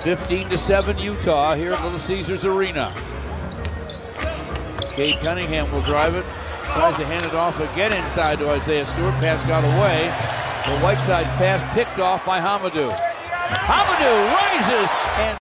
15-7 Utah here at Little Caesars Arena. Cade Cunningham will drive it. Tries to hand it off again inside to Isaiah Stewart. Pass got away. The Whiteside pass picked off by Hamidou. Hamidou rises and